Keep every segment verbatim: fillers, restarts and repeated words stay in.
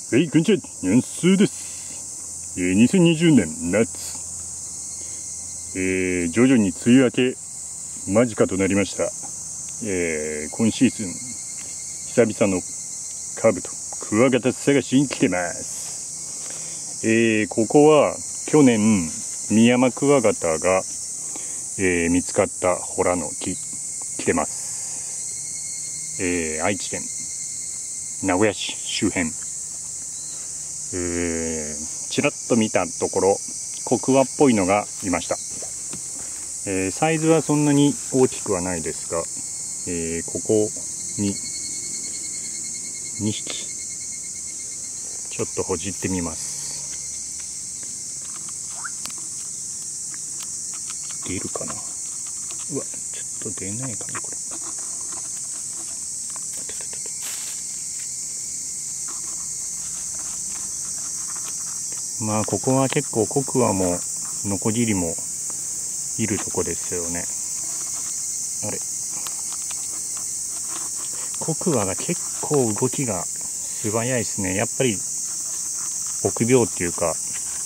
はい、こんにちは、ニャンスーです。えー、にせんにじゅうねん夏、えー、徐々に梅雨明け間近となりました。えー、今シーズン久々のカブトクワガタ探しに来てます。えー、ここは去年ミヤマクワガタが、えー、見つかったホラの木来てます。えー、愛知県名古屋市周辺、えー、ちらっと見たところコクワっぽいのがいました。えー、サイズはそんなに大きくはないですが、えー、ここににひきちょっとほじってみます。出るかな。うわ、ちょっと出ないかなこれ。まあここは結構コクワもノコギリもいるとこですよね。あれ、コクワが結構動きが素早いですね。やっぱり臆病っていうか、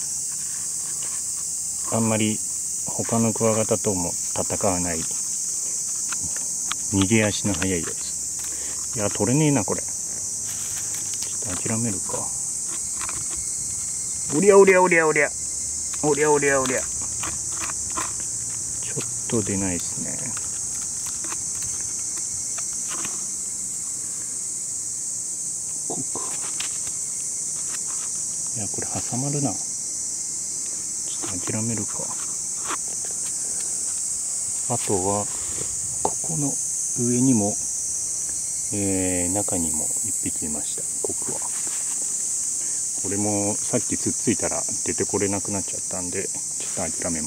あんまり他のクワガタとも戦わない逃げ足の速いやつ。いや、取れねえなこれ。ちょっと諦めるか。おりゃおりゃおりゃおりゃおりゃおりゃおりゃ、ちょっと出ないですね。こうか。いや、これ挟まるな。ちょっと諦めるか。あとはここの上にも、えー、中にもいっぴきいました。コクワ。これもさっきつっついたら出てこれなくなっちゃったんで、ちょっと諦めます。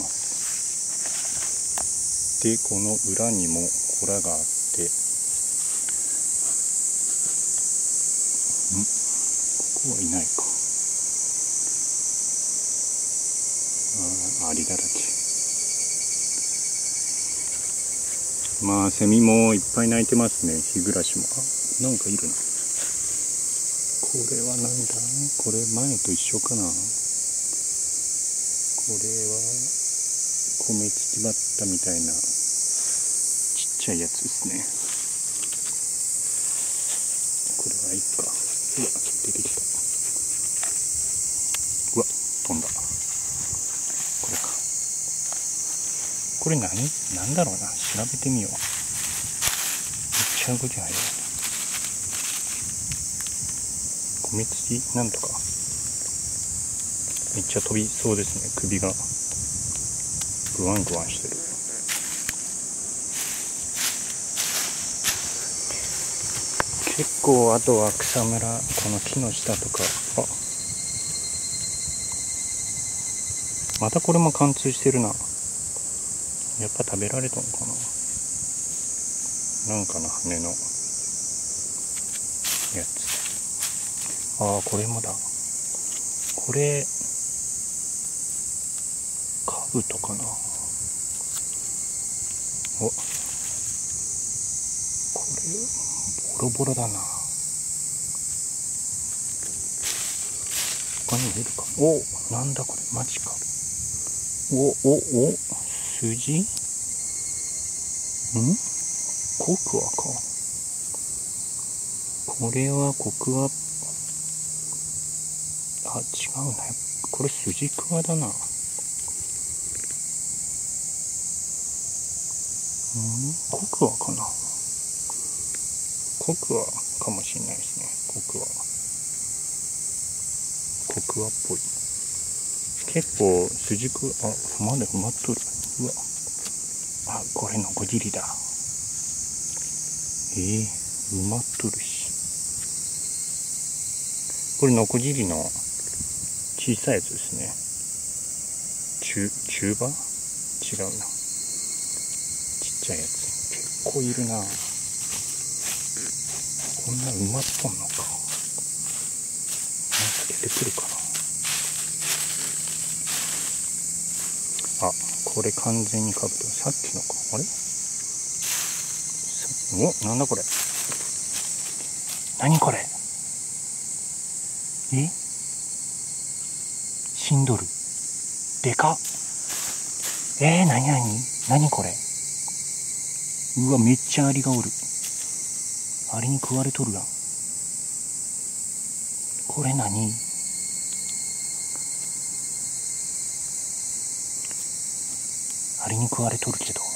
で、この裏にもホラがあって、んここはいないか。あ、アリだらけ。まあセミもいっぱい鳴いてますね。日暮らしも。あ、なんかいるな。これはなんだ。これ前と一緒かな。これは米つきバッタみたいなちっちゃいやつですね。これはいいか。うわ、出てきた。うわ、飛んだ。これか。これ何なんだろうな。調べてみよう。めっちゃ動き速い。米つきなんとか。めっちゃ飛びそうですね。首がグワングワンしてる。結構あとは草むら、この木の下とか。あ、またこれも貫通してるな。やっぱ食べられたのかな。なんかの羽のやつ。ああ、これもだ。これカブトかな。お、これボロボロだな。他にもいるか。お、なんだこれ、マジか。おおお、筋んコクワか。これはコクワ、あ、違うな。これスジクワだな。んコクワかな。コクワかもしれないですね。コクワ。コクワっぽい。結構スジクワ、あ、まだ埋まっとる。うわ。あ、これノコギリだ。えー、埋まっとるし。これノコギリの小さいやつですね。中、中羽？違うな。ちっちゃいやつ。結構いるな。こんな埋まっとんのか。なんか出てくるかな。あ、これ完全にカブト。さっきのか。あれ？お、なんだこれ。何これ。 え、死んどる。でかっ。えー、なになになにこれ。うわ、めっちゃアリがおる。アリに食われとるやん。これ何？アリに食われとるけど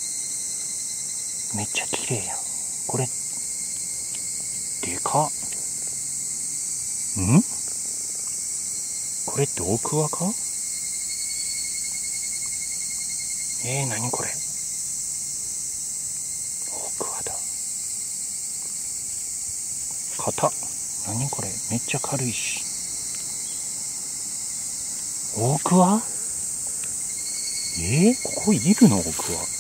めっちゃ綺麗やん。これでかっ。ん？これって大クワか？えー、なにこれ。大クワだ。硬っ。なにこれ。めっちゃ軽いし。大クワ？えー、ここいるの？大クワ。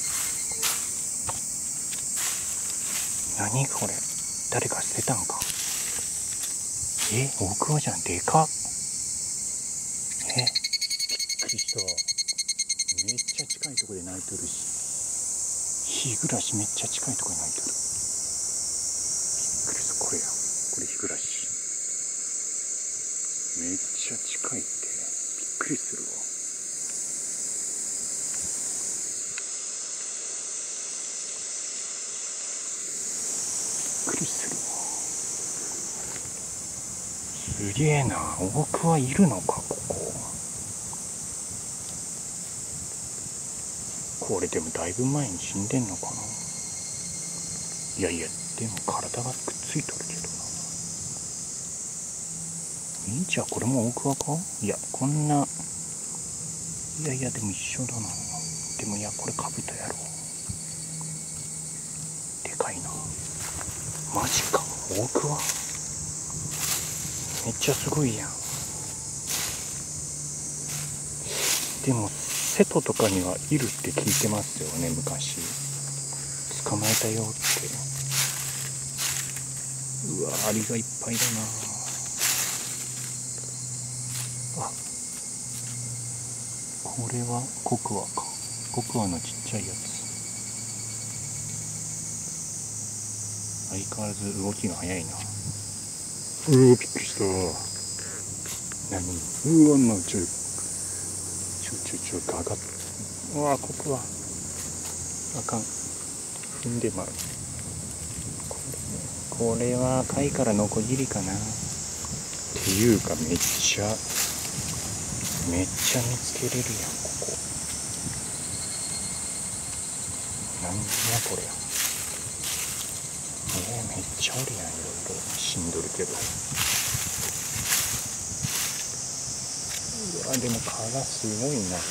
なにこれ。誰か捨てたんか。え、大クワじゃん。でかっ。え、びっくりした。めっちゃ近いところで鳴いとるし、日暮らしめっちゃ近いところで鳴いとる。びっくりした。これや、これ日暮らし。めっちゃ近いってびっくりするわ。びっくりするわ。すげえな。大クワいるのか、ここ。これでもだいぶ前に死んでんのかな。いやいや、でも体がくっついとるけどな。いいじゃん、これも大クワか。いや、こんな、いやいや、でも一緒だな。でもいや、これカブトやろ。でかいな。マジか、大クワ。めっちゃすごいやん。でも瀬戸とかにはいるって聞いてますよね、昔。捕まえたよって。うわ、アリがいっぱいだな。あ、これはコクワか。コクワのちっちゃいやつ。相変わらず動きが速いな。うわ、びっくりした。何？うわ、まあ、ちょいちょちょちょガガッ。うわ、コクワあかん。踏んでまう。これは貝からのこぎりかな。っていうか、めっちゃめっちゃ見つけれるやん、ここ。なんやこれ。えー、めっちゃおるやん。いろいろ死んどるけど。うわ、でも殻すごいな。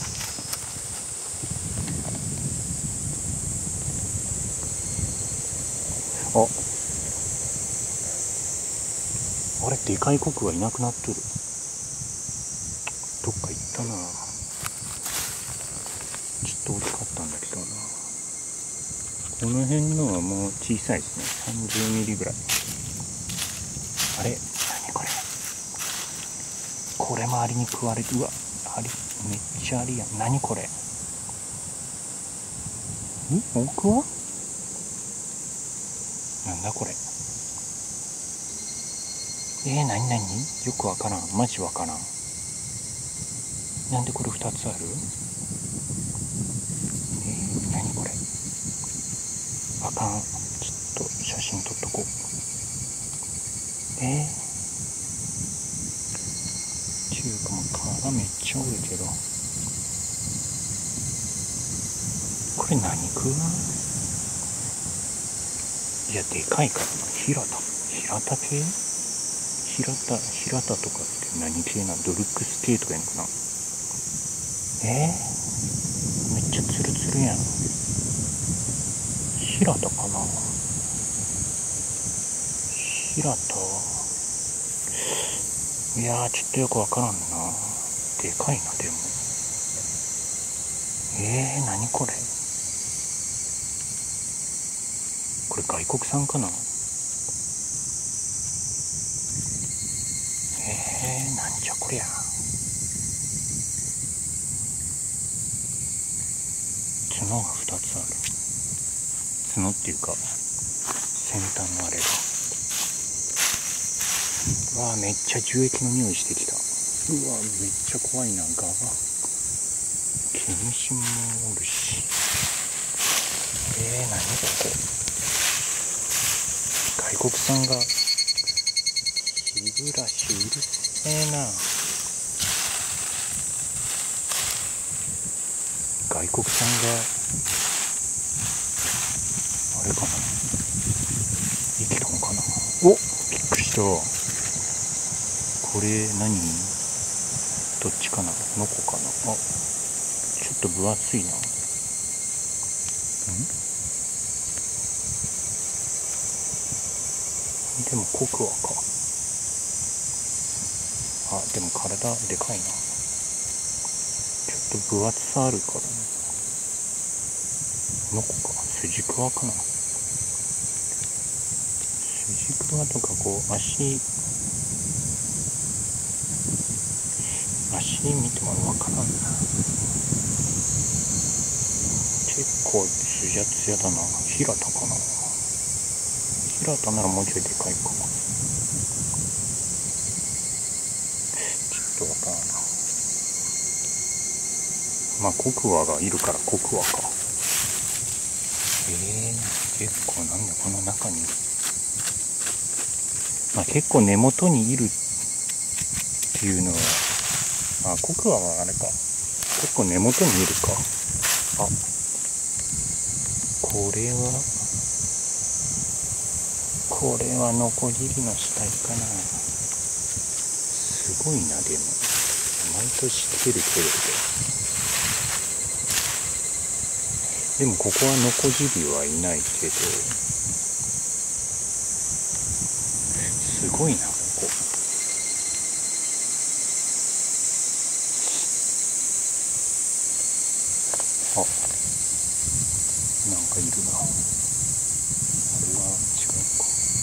あ、あれ、でかいコクがいなくなっとる。どっか行ったな。ちょっと大きかったんだけどな。この辺のはもう小さいですね。さんじゅうミリぐらい。あれ、何これ。これもアリに食われて、うわ、アリ、めっちゃアリやん。何これ。ん？奥はなんだこれ。えー、なになに？よくわからん。マジわからん。なんでこれふたつある？えー、なにこれ。あかん。ちょっと写真撮っとこう。えー、ちゅうかもう殻めっちゃおるけど。これ何食う？いや、でかいからな。ヒラタ。ヒラタ系？ヒラタ、ヒラタとかって何系なの？ドルックス系とかやんかな。えー、めっちゃツルツルやん。ヒラタかな。ヒラタ。いやー、ちょっとよくわからんな。でかいな、でも。えー、何これ。これ外国産かな。えー、なんじゃこりゃ。角がふたつある。角っていうか先端のあれが。 うわー、めっちゃ樹液の匂いしてきた。うわー、めっちゃ怖いな。ガが毛虫もおるし。えー、何ここ。外国産が日暮らしうるせえな。外国産があれかな、生きたのかな。お、びっくりした。これ何、どっちかな、ノコかな。あ、ちょっと分厚いな。んでもコクワか。あ、でも体でかいな。ちょっと分厚さあるからね。ノコか、スジクワかな。スジクワとかこう足足見てもわからんな。結構ツヤツヤだな。ヒラタかな。ヒラタならもうちょいでかいかも。ちょっとわからんな。まあコクワがいるからコクワか。えー、結構なんだこの中に。まあ結構根元にいるっていうのは、あ、コクワはあれか。結構根元にいるか。あ、これはこれはノコギリの死体かな。すごいな。でも毎年来てるけれど、でもここはノコギリはいないけど、すごいなここ。あ、なんかいるな。あれは違うか。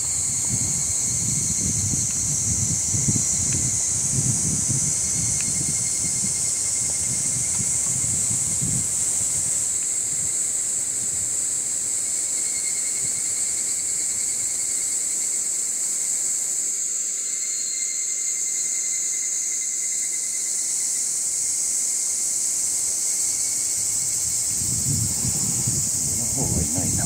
上の方はいないな。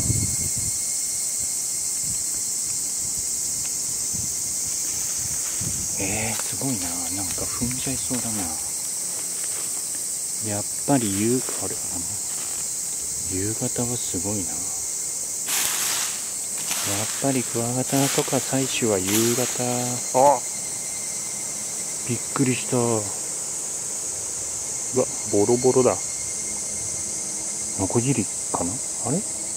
えー、すごいな。なんか踏んじゃいそうだな。やっぱり夕あれあの夕方はすごいな。やっぱりクワガタとか採取は夕方。あ、びっくりした。うわ、ボロボロだ。ノコギリかな。あれ、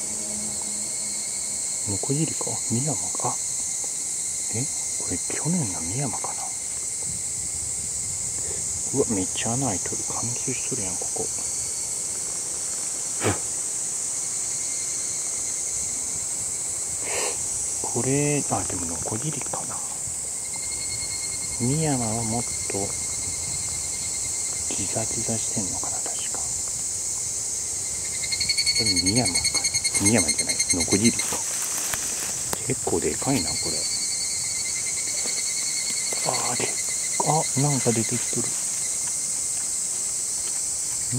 ノコギリか。ミヤマか。あ、え、これ去年のミヤマかな。うわ、めっちゃ穴開いとる。貫通しとるやんここ。これ、あ、でもノコギリかな。ミヤマはもっとギザギザしてんのかな、確か。これミヤマかな。ミヤマじゃない、ノコギリか。結構でかいなこれ。あー、であ、なんか出てきとる。ん、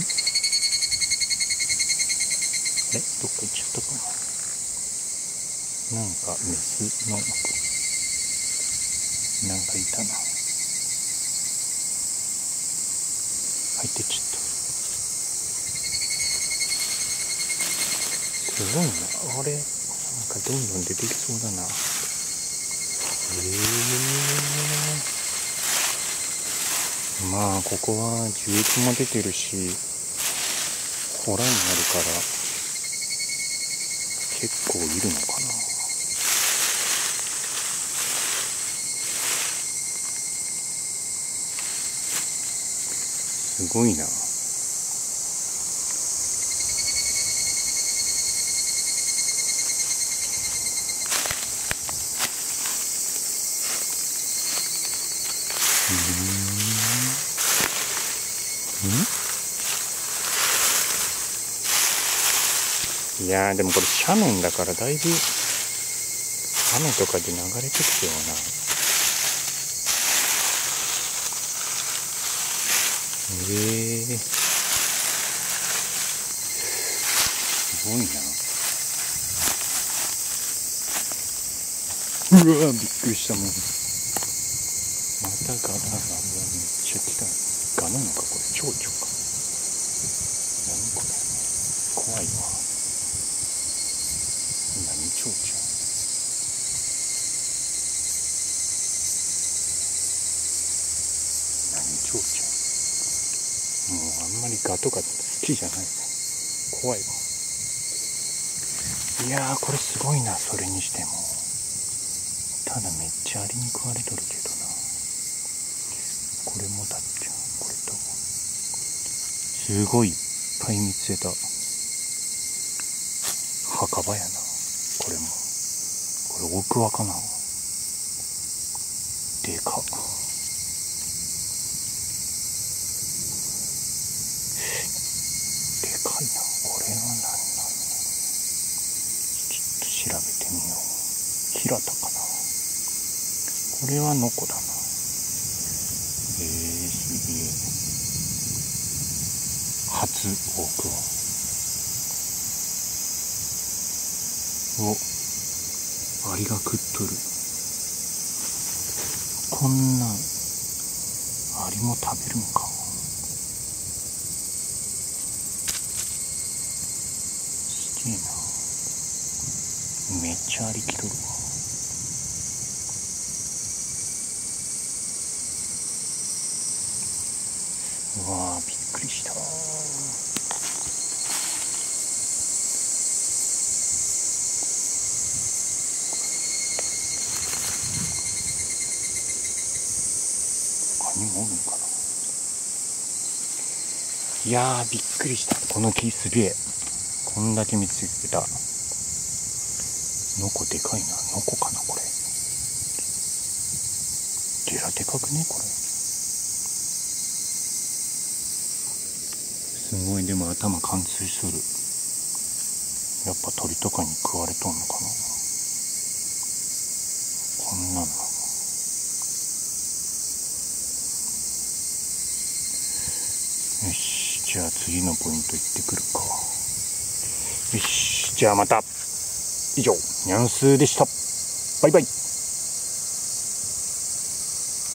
え、どっか行っちゃったかな。なんかメスのなんかいたな。入ってっちゃった。すごいな。あれ、なんかどんどん出てきそうだな。へえ。まあここは樹液も出てるしホラになるから結構いるのかな。すごいな。いやー、でもこれ斜面だからだいぶ雨とかで流れてきてるよな。 えすごいな。うわびっくりしたもん。またガタが、うわめっちゃ来た。ガなのかこれ、蝶々か。何これ、怖いわ。何蝶々。何蝶々。もうあんまりガとか好きじゃないね。怖いわ。いやーこれすごいな。それにしてもただめっちゃアリに食われとるけどな。これもだっちゃう。これとすごいいっぱい見つけた。墓場やな。これもこれ奥輪かな。でかっ。でかいな。これは何なんだろう。ちょっと調べてみよう。平田かな。これはノコだな。えー、すげえ。初オークをアリが食っとる。こんなんアリも食べるんか。すげえな。めっちゃアリ来とるわ。うわーびっくりした。他にもおるのかな。いやーびっくりした。この木すげえ。こんだけ見つけた。ノコでかいな。ノコかなこれ。ゲラでかくねこれ。すごい。でも頭貫通する。やっぱ鳥とかに食われとんのかな。こんなんなの。よし、じゃあ次のポイント行ってくるか。よし、じゃあまた。以上ニャンスーでした。バイバイ。